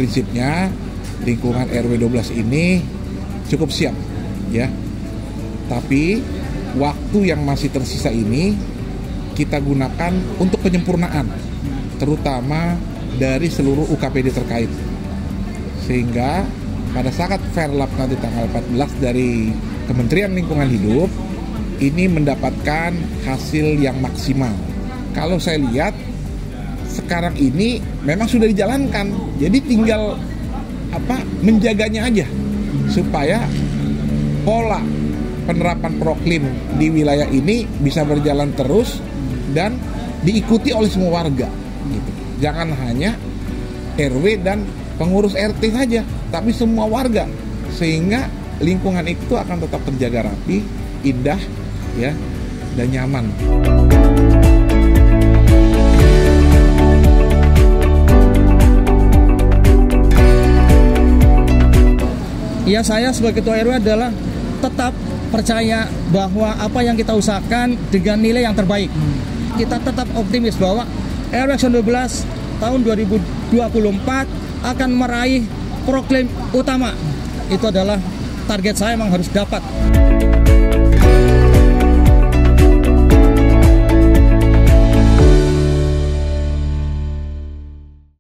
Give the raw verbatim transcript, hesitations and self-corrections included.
prinsipnya lingkungan R W dua belas ini cukup siap ya. Tapi waktu yang masih tersisa ini kita gunakan untuk penyempurnaan, terutama dari seluruh U K P D terkait. Sehingga pada saat Fairlab nanti tanggal empat belas dari Kementerian Lingkungan Hidup ini mendapatkan hasil yang maksimal. Kalau saya lihat sekarang ini memang sudah dijalankan, jadi tinggal apa menjaganya aja supaya pola penerapan proklim di wilayah ini bisa berjalan terus dan diikuti oleh semua warga gitu. Jangan hanya R W dan pengurus R T saja, tapi semua warga, sehingga lingkungan itu akan tetap terjaga rapi, indah ya, dan nyaman. Ya, saya sebagai ketua R W adalah tetap percaya bahwa apa yang kita usahakan dengan nilai yang terbaik. Kita tetap optimis bahwa R W dua belas tahun dua ribu dua puluh empat akan meraih proklim utama. Itu adalah target saya, memang harus dapat.